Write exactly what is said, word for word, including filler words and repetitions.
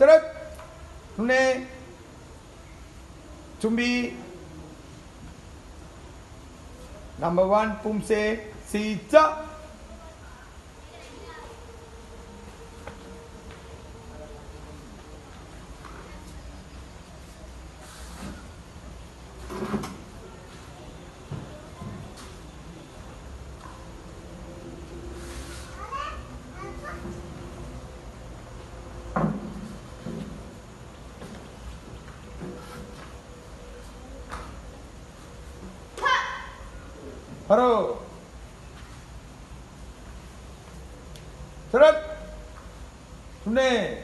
차렷. 눈에 준비. Number one, 뿜세 시작. 바로 차렷. 눈에